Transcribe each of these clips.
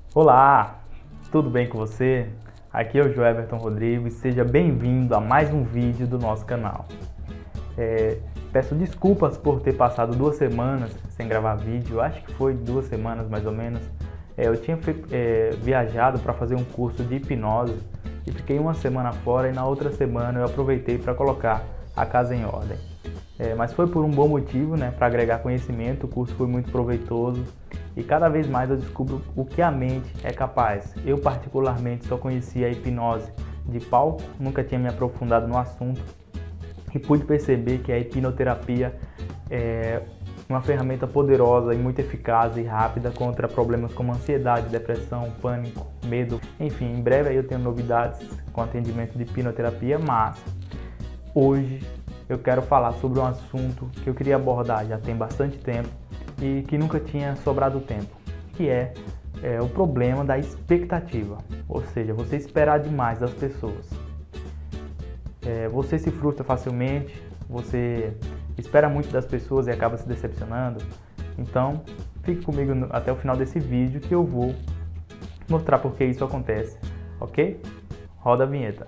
Olá, tudo bem com você? Aqui é o Joeverton Rodrigues, seja bem-vindo a mais um vídeo do nosso canal. Peço desculpas por ter passado 2 semanas sem gravar vídeo, acho que foi 2 semanas mais ou menos. Eu tinha viajado para fazer um curso de hipnose e fiquei uma semana fora e na outra semana eu aproveitei para colocar a casa em ordem. Mas foi por um bom motivo, né, para agregar conhecimento, o curso foi muito proveitoso e cada vez mais eu descubro o que a mente é capaz. Eu particularmente só conhecia a hipnose de palco, nunca tinha me aprofundado no assunto e pude perceber que a hipnoterapia é uma ferramenta poderosa e muito eficaz e rápida contra problemas como ansiedade, depressão, pânico, medo. Enfim, em breve aí eu tenho novidades com atendimento de hipnoterapia, mas hoje eu quero falar sobre um assunto que eu queria abordar já tem bastante tempo e que nunca tinha sobrado tempo, que é o problema da expectativa, ou seja, você esperar demais das pessoas. Você se frustra facilmente, você espera muito das pessoas e acaba se decepcionando. Então, fique comigo até o final desse vídeo que eu vou mostrar por que isso acontece, ok? Roda a vinheta.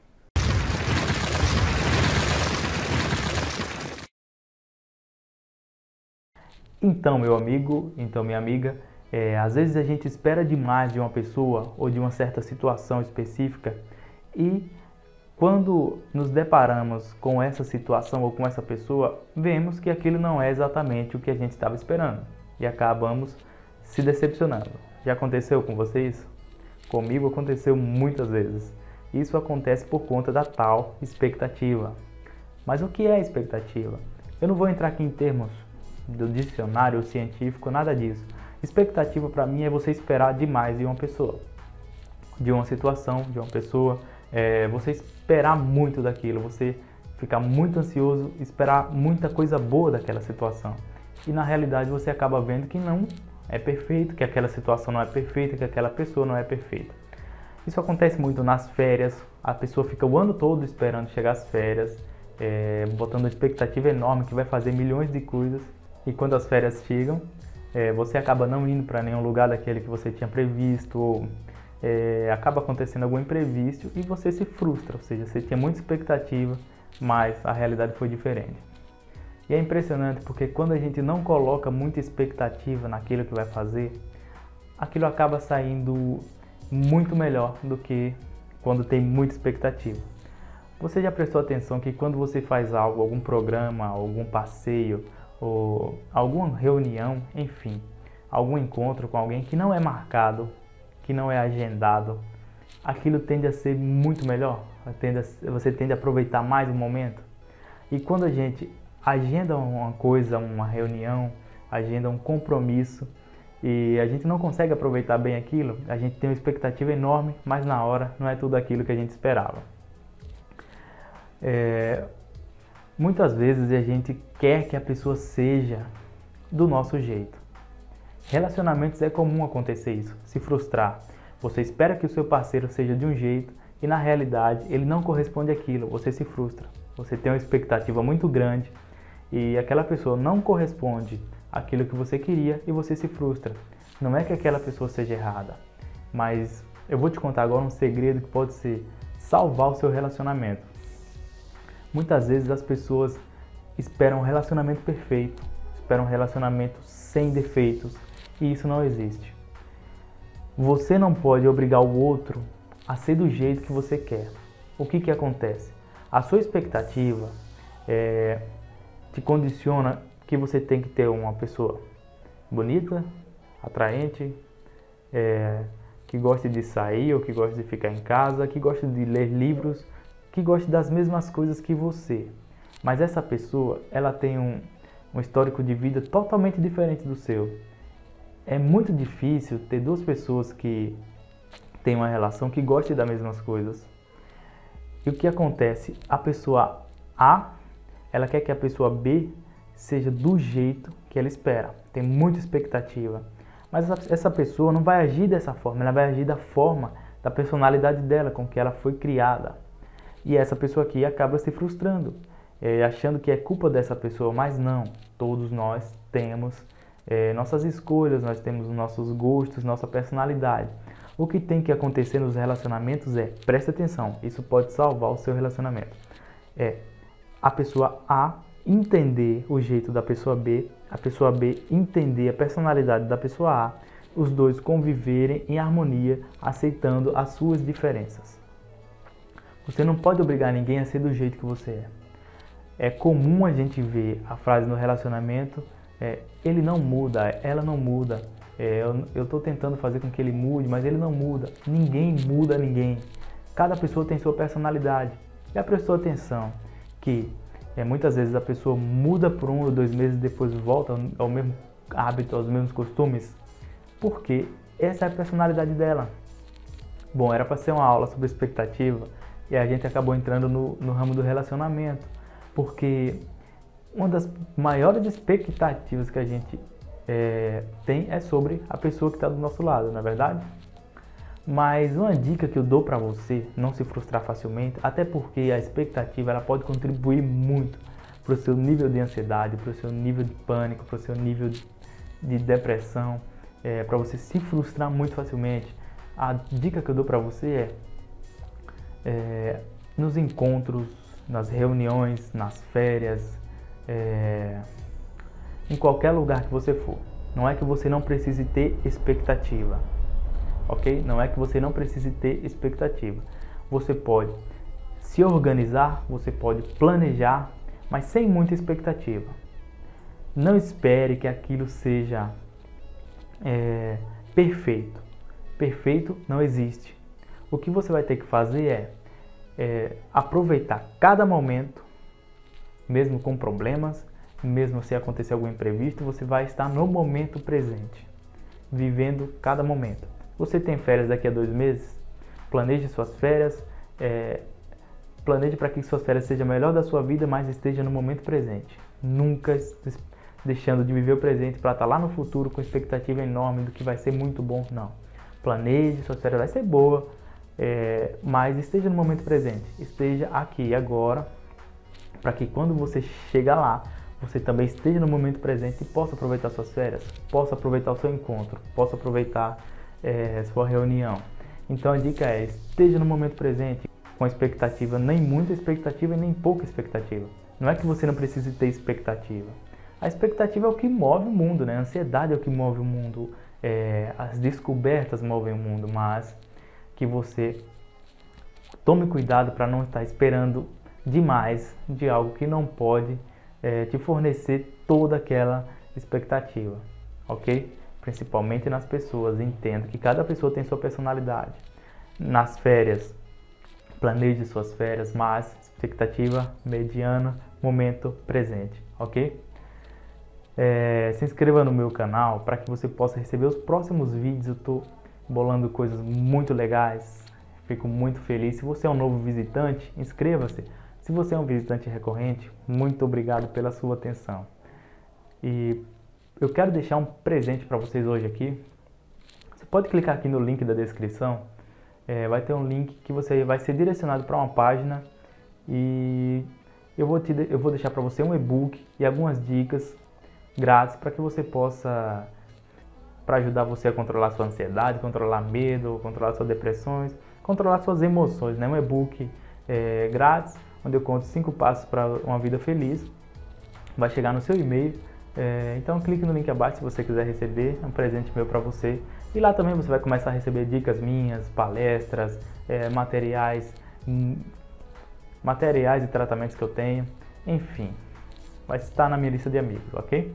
Então, meu amigo, então minha amiga, às vezes a gente espera demais de uma pessoa ou de uma certa situação específica e quando nos deparamos com essa situação ou com essa pessoa, vemos que aquilo não é exatamente o que a gente estava esperando e acabamos se decepcionando. Já aconteceu com vocês? Comigo aconteceu muitas vezes. Isso acontece por conta da tal expectativa. Mas o que é expectativa? Eu não vou entrar aqui em termos do dicionário científico, nada disso. Expectativa para mim é você esperar demais de uma pessoa, de uma situação, de uma pessoa. Você esperar muito daquilo, você ficar muito ansioso, esperar muita coisa boa daquela situação. E na realidade você acaba vendo que não é perfeito, que aquela situação não é perfeita, que aquela pessoa não é perfeita. Isso acontece muito nas férias, a pessoa fica o ano todo esperando chegar as férias, botando uma expectativa enorme que vai fazer milhões de coisas. E quando as férias chegam, você acaba não indo para nenhum lugar daquele que você tinha previsto, ou acaba acontecendo algum imprevisto e você se frustra, ou seja, você tinha muita expectativa, mas a realidade foi diferente. E é impressionante porque quando a gente não coloca muita expectativa naquilo que vai fazer, aquilo acaba saindo muito melhor do que quando tem muita expectativa. Você já prestou atenção que quando você faz algo, algum programa, algum passeio, ou alguma reunião, enfim, algum encontro com alguém que não é marcado, que não é agendado, aquilo tende a ser muito melhor, você tende a aproveitar mais o momento. E quando a gente agenda uma coisa, uma reunião, agenda um compromisso e a gente não consegue aproveitar bem aquilo, a gente tem uma expectativa enorme, mas na hora não é tudo aquilo que a gente esperava. Muitas vezes a gente quer que a pessoa seja do nosso jeito. Relacionamentos é comum acontecer isso, se frustrar. Você espera que o seu parceiro seja de um jeito e na realidade ele não corresponde àquilo, você se frustra. Você tem uma expectativa muito grande e aquela pessoa não corresponde àquilo que você queria e você se frustra. Não é que aquela pessoa seja errada, mas eu vou te contar agora um segredo que pode salvar o seu relacionamento. Muitas vezes as pessoas esperam um relacionamento perfeito, esperam um relacionamento sem defeitos, e isso não existe. Você não pode obrigar o outro a ser do jeito que você quer. O que acontece? A sua expectativa te condiciona que você tem que ter uma pessoa bonita, atraente, que goste de sair ou que goste de ficar em casa, que goste de ler livros, que goste das mesmas coisas que você. Mas essa pessoa, ela tem um histórico de vida totalmente diferente do seu. É muito difícil ter duas pessoas que têm uma relação que gostem das mesmas coisas. E o que acontece? A pessoa A, ela quer que a pessoa B seja do jeito que ela espera. Tem muita expectativa. Mas essa pessoa não vai agir dessa forma, ela vai agir da forma, da personalidade dela, com que ela foi criada. E essa pessoa aqui acaba se frustrando, achando que é culpa dessa pessoa, mas não. Todos nós temos nossas escolhas, nós temos nossos gostos, nossa personalidade. O que tem que acontecer nos relacionamentos preste atenção, isso pode salvar o seu relacionamento. A pessoa A entender o jeito da pessoa B, a pessoa B entender a personalidade da pessoa A, os dois conviverem em harmonia, aceitando as suas diferenças. Você não pode obrigar ninguém a ser do jeito que você é. É comum a gente ver a frase no relacionamento, ele não muda, ela não muda, eu estou tentando fazer com que ele mude, mas ele não muda. Ninguém muda ninguém. Cada pessoa tem sua personalidade. Já prestou atenção que muitas vezes a pessoa muda por 1 ou 2 meses e depois volta ao mesmo hábito, aos mesmos costumes? Porque essa é a personalidade dela. Bom, era para ser uma aula sobre expectativa e a gente acabou entrando no ramo do relacionamento. Porque uma das maiores expectativas que a gente tem é sobre a pessoa que está do nosso lado, não é verdade? Mas uma dica que eu dou para você não se frustrar facilmente, até porque a expectativa ela pode contribuir muito para o seu nível de ansiedade, para o seu nível de pânico, para o seu nível de depressão, para você se frustrar muito facilmente. A dica que eu dou para você nos encontros, nas reuniões, nas férias, em qualquer lugar que você for. Não é que você não precise ter expectativa, ok? Não é que você não precise ter expectativa. Você pode se organizar, você pode planejar, mas sem muita expectativa. Não espere que aquilo seja perfeito. Perfeito não existe. O que você vai ter que fazer aproveitar cada momento, mesmo com problemas, mesmo se acontecer algum imprevisto, você vai estar no momento presente, vivendo cada momento. Você tem férias daqui a 2 meses? Planeje suas férias, planeje para que suas férias sejam a melhor da sua vida, mas esteja no momento presente. Nunca deixando de viver o presente para estar lá no futuro com expectativa enorme do que vai ser muito bom, não. Planeje, suas férias vai ser boa, mas esteja no momento presente, esteja aqui e agora, para que quando você chegar lá, você também esteja no momento presente e possa aproveitar suas férias, possa aproveitar o seu encontro, possa aproveitar sua reunião. Então a dica esteja no momento presente com expectativa, nem muita expectativa e nem pouca expectativa. Não é que você não precise ter expectativa. A expectativa é o que move o mundo, né? A ansiedade é o que move o mundo, as descobertas movem o mundo, mas que você tome cuidado para não estar esperando demais de algo que não pode te fornecer toda aquela expectativa, ok? Principalmente nas pessoas, entenda que cada pessoa tem sua personalidade. Nas férias, planeje suas férias, mas expectativa mediana, momento presente, ok? Se inscreva no meu canal para que você possa receber os próximos vídeos. Eu estou bolando coisas muito legais, fico muito feliz. Se você é um novo visitante, inscreva-se. Se você é um visitante recorrente, muito obrigado pela sua atenção. E eu quero deixar um presente para vocês hoje aqui. Você pode clicar aqui no link da descrição. Vai ter um link que você vai ser direcionado para uma página e eu vou deixar para você um e-book e algumas dicas grátis para que você possa, para ajudar você a controlar sua ansiedade, controlar medo, controlar suas depressões, controlar suas emoções, né? Um e-book grátis, onde eu conto 5 passos para uma vida feliz. Vai chegar no seu e-mail. Então clique no link abaixo se você quiser receber, é um presente meu para você. E lá também você vai começar a receber dicas minhas, palestras, materiais e tratamentos que eu tenho, enfim, vai estar na minha lista de amigos, ok?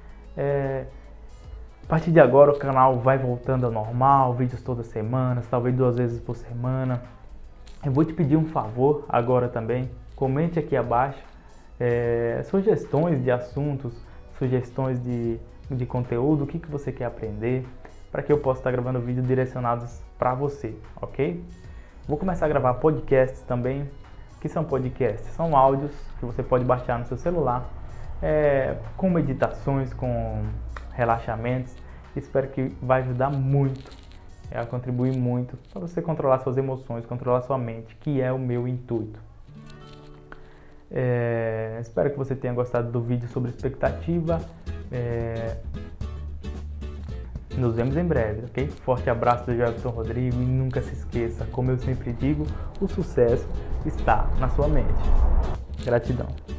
A partir de agora o canal vai voltando ao normal, vídeos todas as semanas, talvez 2 vezes por semana. Eu vou te pedir um favor agora também, comente aqui abaixo sugestões de assuntos, sugestões de conteúdo, o que você quer aprender, para que eu possa estar gravando vídeos direcionados para você, ok? Vou começar a gravar podcasts também. O que são podcasts? São áudios que você pode baixar no seu celular, com meditações, com relaxamentos. Espero que vai ajudar muito, a contribuir muito para você controlar suas emoções, controlar sua mente, que é o meu intuito. Espero que você tenha gostado do vídeo sobre expectativa. Nos vemos em breve, ok? Forte abraço do Jefferson Rodrigo e nunca se esqueça, como eu sempre digo, o sucesso está na sua mente. Gratidão.